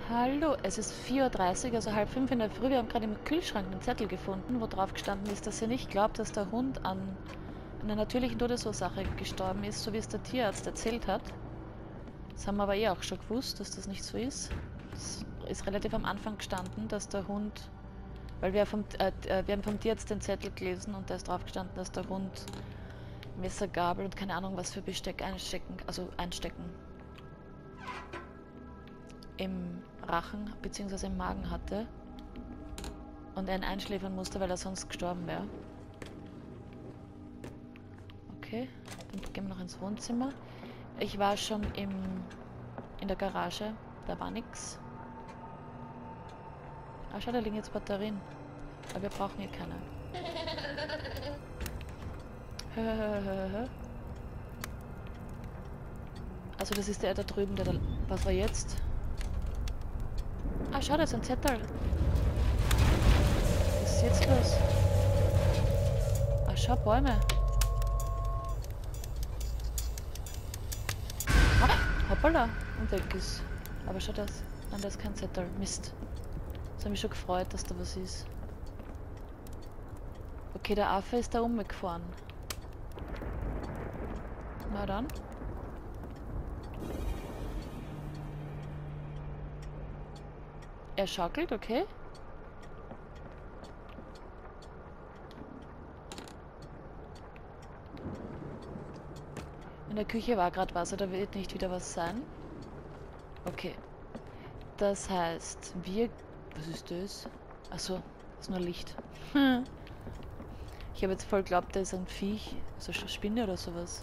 Hallo, es ist 4:30 Uhr, also halb fünf in der Früh. Wir haben gerade im Kühlschrank einen Zettel gefunden, wo drauf gestanden ist, dass ihr nicht glaubt, dass der Hund an einer natürlichen Todesursache gestorben ist, so wie es der Tierarzt erzählt hat. Das haben wir aber eh auch schon gewusst, dass das nicht so ist. Es ist relativ am Anfang gestanden, dass der Hund, weil wir haben vom Tierarzt den Zettel gelesen und da ist drauf gestanden, dass der Hund Messer, Gabel und keine Ahnung was für Besteck einstecken im Rachen bzw. im Magen hatte und er ihn einschläfern musste, weil er sonst gestorben wäre. Okay, dann gehen wir noch ins Wohnzimmer. Ich war schon in der Garage, da war nix. Ah, schau, da liegen jetzt Batterien. Aber wir brauchen hier keine. Also das ist der da drüben, der da... Was war jetzt? Ah, schau, da ist ein Zettel. Was ist jetzt los? Ah, schau, Bäume. Ah, hoppala. Und weg ist. Aber schau das. Nein, da ist kein Zettel. Mist. Das hat mich schon gefreut, dass da was ist. Okay, der Affe ist da umgefahren. Na dann. Er schaukelt, okay. In der Küche war gerade was, oder wird nicht wieder was sein? Okay. Das heißt, wir... Was ist das? Achso, das ist nur Licht. Ich habe jetzt voll geglaubt, da ist ein Viech. Also Spinne oder sowas.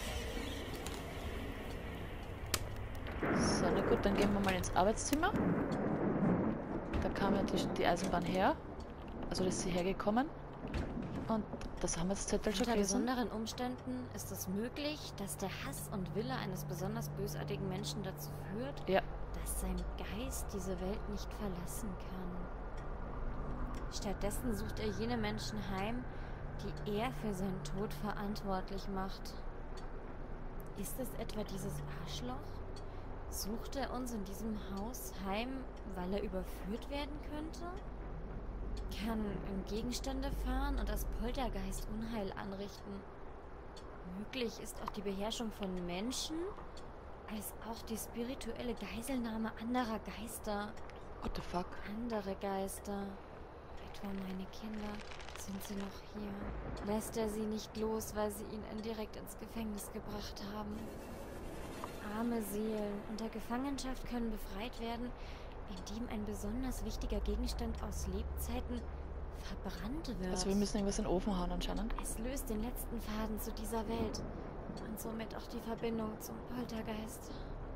So, na gut, dann gehen wir mal ins Arbeitszimmer. Da kam ja die Eisenbahn her. Also ist sie hergekommen. Und das haben wir das Zettel schon Unter gelesen. besonderen Umständen ist es möglich, dass der Hass und Wille eines besonders bösartigen Menschen dazu führt, Ja. dass sein Geist diese Welt nicht verlassen kann. Stattdessen sucht er jene Menschen heim, die er für seinen Tod verantwortlich macht. Ist es etwa dieses Arschloch? Sucht er uns in diesem Haus heim, weil er überführt werden könnte? Kann in Gegenstände fahren und als Poltergeist Unheil anrichten. Möglich ist auch die Beherrschung von Menschen, als auch die spirituelle Geiselnahme anderer Geister. What the fuck? Andere Geister, etwa meine Kinder, sind sie noch hier? Lässt er sie nicht los, weil sie ihn indirekt ins Gefängnis gebracht haben? Arme Seelen unter Gefangenschaft können befreit werden, indem ein besonders wichtiger Gegenstand aus Lebzeiten verbrannt wird. Also wir müssen irgendwas in den Ofen hauen anscheinend. Es löst den letzten Faden zu dieser Welt und somit auch die Verbindung zum Poltergeist.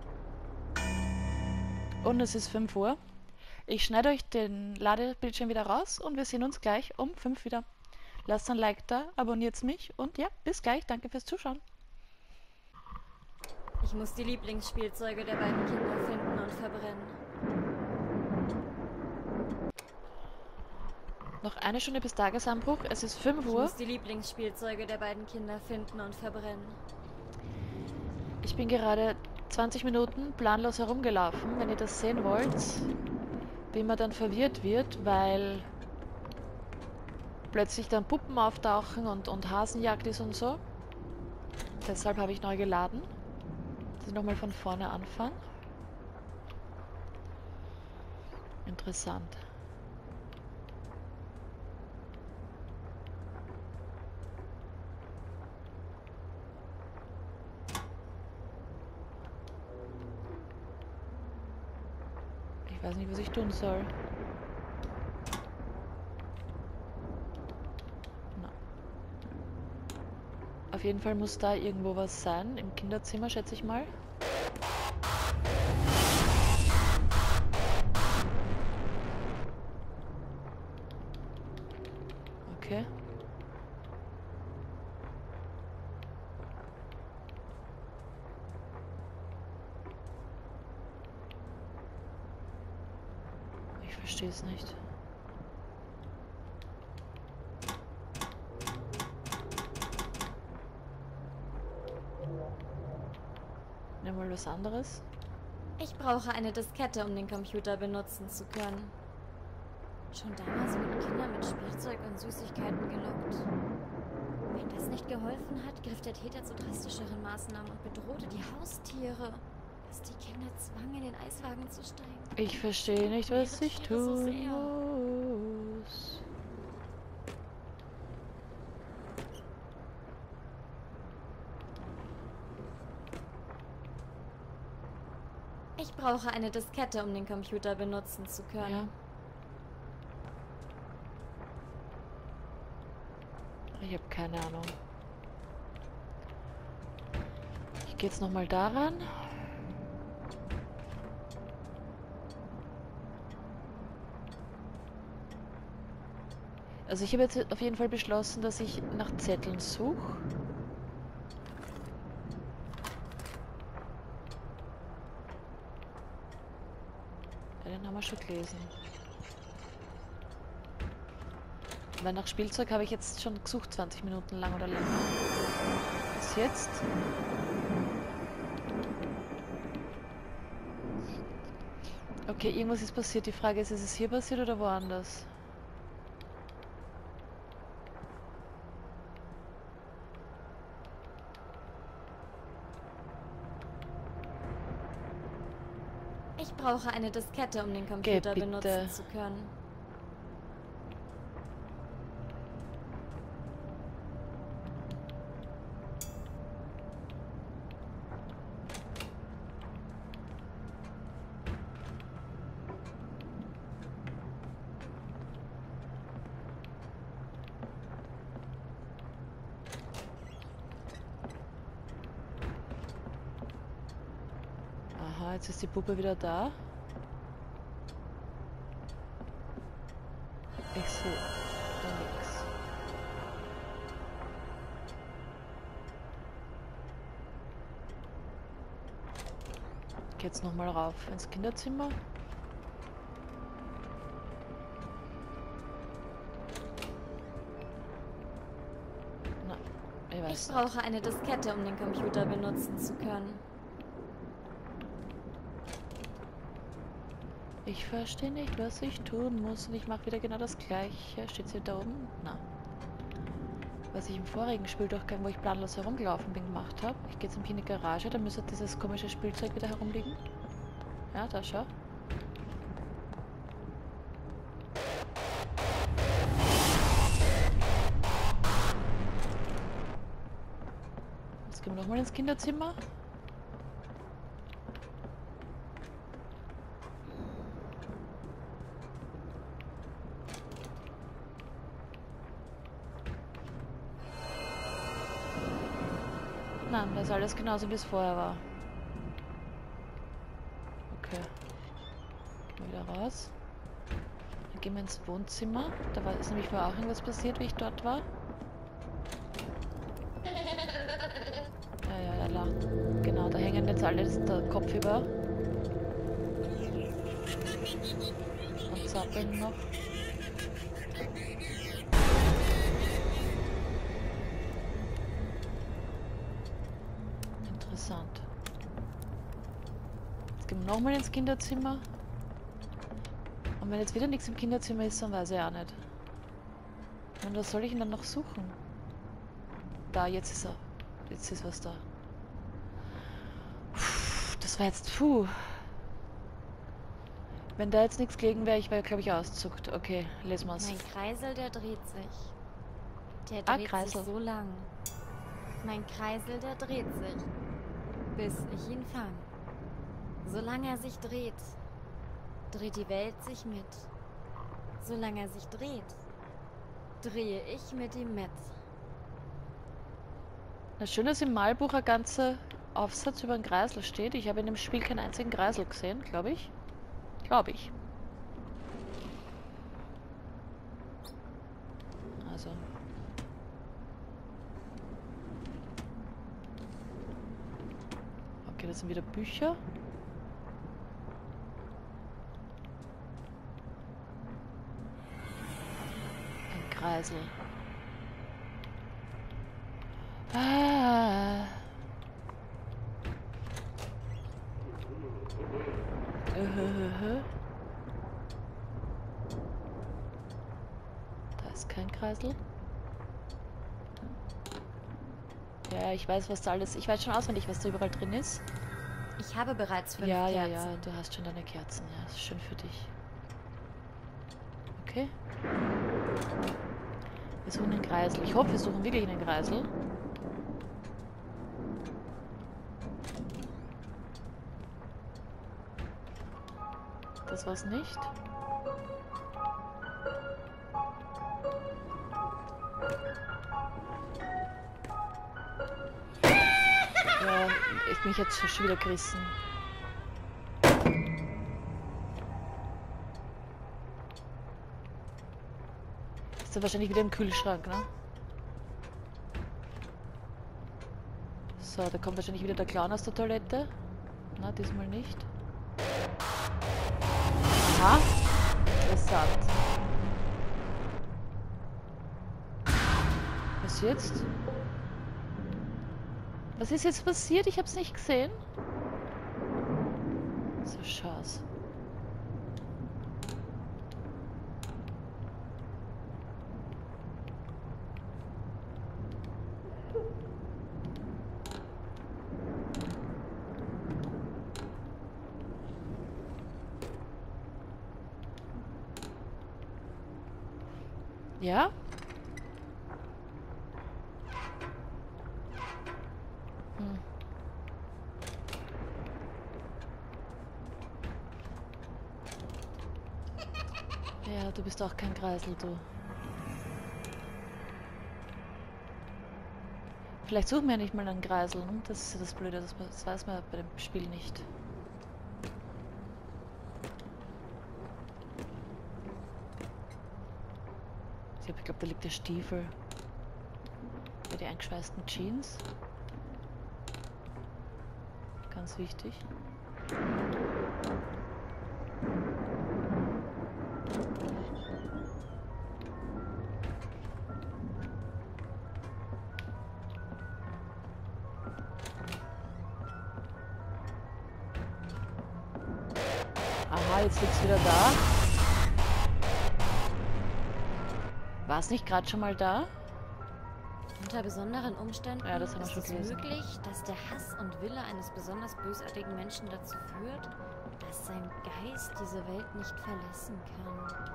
Und es ist 5 Uhr. Ich schneide euch den Ladebildschirm wieder raus und wir sehen uns gleich um 5 wieder. Lasst ein Like da, abonniert mich und ja, bis gleich. Danke fürs Zuschauen. Ich muss die Lieblingsspielzeuge der beiden Kinder finden und verbrennen. Noch eine Stunde bis Tagesanbruch. Es ist 5 Ich Uhr. muss die Lieblingsspielzeuge der beiden Kinder finden und verbrennen. Ich bin gerade 20 Minuten planlos herumgelaufen. Wenn ihr das sehen wollt, wie man dann verwirrt wird, weil plötzlich dann Puppen auftauchen und Hasenjagd ist und so. Deshalb habe ich neu geladen. Dass ich nochmal von vorne anfange. Interessant. Ich weiß nicht, was ich tun soll. Na. Auf jeden Fall muss da irgendwo was sein. Im Kinderzimmer, schätze ich mal. Okay. Ich verstehe es nicht. Nehmen wir mal was anderes. Ich brauche eine Diskette, um den Computer benutzen zu können. Schon damals wurden Kinder mit Spielzeug und Süßigkeiten gelockt. Wenn das nicht geholfen hat, griff der Täter zu drastischeren Maßnahmen und bedrohte die Haustiere, dass die Kinder zwangen, in den Eiswagen zu steigen. Ich verstehe nicht, was ich Tiere so tun sehr. muss. Ich brauche eine Diskette, um den Computer benutzen zu können. Ja. Ich habe keine Ahnung. Ich gehe jetzt nochmal daran. Also ich habe jetzt auf jeden Fall beschlossen, dass ich nach Zetteln suche. Ja, den haben wir schon gelesen. Weil nach Spielzeug habe ich jetzt schon gesucht, 20 Minuten lang oder länger. Bis jetzt. Okay, irgendwas ist passiert. Die Frage ist es hier passiert oder woanders? Ich brauche eine Diskette, um den Computer bitte. benutzen zu können. Aha, jetzt ist die Puppe wieder da. Ich sehe da nichts. Ich gehe jetzt nochmal rauf ins Kinderzimmer. Na, ich weiß Ich nicht. brauche eine Diskette, um den Computer benutzen zu können. Ich verstehe nicht, was ich tun muss und ich mache wieder genau das gleiche. Steht sie da oben? Na. Was ich im vorigen Spieldurchgang, wo ich planlos herumgelaufen bin, gemacht habe. Ich gehe jetzt in die Garage, da müsste dieses komische Spielzeug wieder herumliegen. Ja, da schau. Jetzt gehen wir nochmal ins Kinderzimmer. Nein, das ist alles genauso wie es vorher war. Okay. Gehen wir wieder raus. Dann gehen wir ins Wohnzimmer. Da ist nämlich vorher auch irgendwas passiert, wie ich dort war. Ja, da. Genau, da hängen jetzt alle der Kopf über. Und zappeln noch. Interessant. Jetzt gehen wir nochmal ins Kinderzimmer. Und wenn jetzt wieder nichts im Kinderzimmer ist, dann weiß ich auch nicht. Und was soll ich ihn dann noch suchen? Da, jetzt ist er. Jetzt ist was da. Puh, das war jetzt... Puh. Wenn da jetzt nichts gelegen wäre, ich wäre, glaube ich, auszuckt. Okay, lesen wir's. Mein Kreisel, der dreht sich. Der Ah, dreht Kreisel. sich so lang. Mein Kreisel, der dreht sich. Bis ich ihn fange. Solange er sich dreht, dreht die Welt sich mit. Solange er sich dreht, drehe ich mit ihm mit. Na, schön, dass im Malbuch ein ganzer Aufsatz über einen Kreisel steht. Ich habe in dem Spiel keinen einzigen Kreisel gesehen, glaube ich. Glaube ich. Also. Okay, das sind wieder Bücher. Ein Kreisel. Ah. Da ist kein Kreisel. Ja, ich weiß, was da alles... Ich weiß schon auswendig, was da überall drin ist. Ich habe bereits 5 Ja, Kerzen. ja, du hast schon deine Kerzen. Ja, ist schön für dich. Okay. Wir suchen einen Kreisel. Ich hoffe, wir suchen wirklich einen Kreisel. Das war's nicht. Ja, ich bin jetzt schon wieder gerissen. Ist er wahrscheinlich wieder im Kühlschrank, ne? So, da kommt wahrscheinlich wieder der Clown aus der Toilette. Na, diesmal nicht. Aha. Interessant. Was jetzt? Was ist jetzt passiert? Ich hab's nicht gesehen. So, Chance. Ja? Hm. Ja, du bist auch kein Kreisel, du. Vielleicht suchen wir ja nicht mal einen Kreisel. Hm? Das ist ja das Blöde, das weiß man bei dem Spiel nicht. Ich glaube, da liegt der Stiefel. Bei die eingeschweißten Jeans. Ganz wichtig. Aha, jetzt liegt's wieder da. War es nicht gerade schon mal da? Unter besonderen Umständen Ja, das haben wir ist schon es gelesen. möglich, dass der Hass und Wille eines besonders bösartigen Menschen dazu führt, dass sein Geist diese Welt nicht verlassen kann.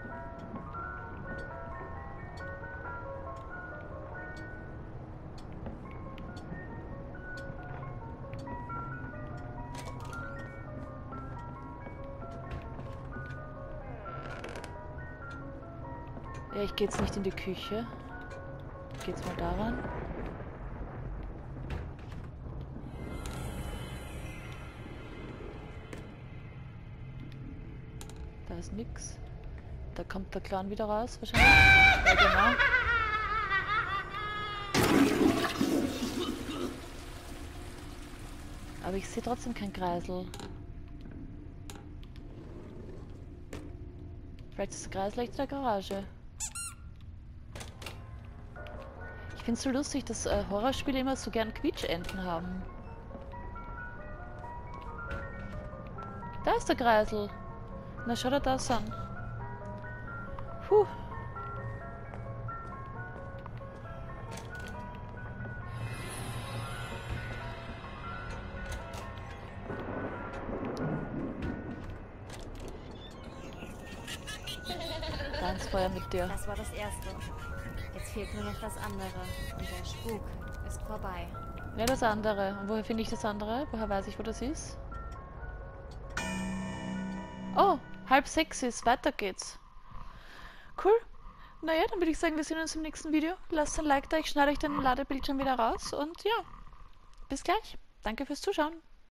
Ja, ich gehe jetzt nicht in die Küche. Ich gehe jetzt mal daran. Da ist nix. Da kommt der Clown wieder raus, wahrscheinlich. Ja, genau. Aber ich sehe trotzdem kein Kreisel. Vielleicht ist der Kreisel echt in der Garage. Ich finde es so lustig, dass Horrorspiele immer so gern Quietschenten haben. Da ist der Kreisel. Na, schau dir das an. Puh. Da ins Feuer mit dir. Das war das Erste. Jetzt fehlt nur noch das andere. Und der Spuk ist vorbei. Ja, das andere. Und woher finde ich das andere? Woher weiß ich, wo das ist? Oh, 5:30 ist. Weiter geht's. Cool. Naja, dann würde ich sagen, wir sehen uns im nächsten Video. Lasst ein Like da, ich schneide euch den Ladebildschirm wieder raus. Und ja, bis gleich. Danke fürs Zuschauen.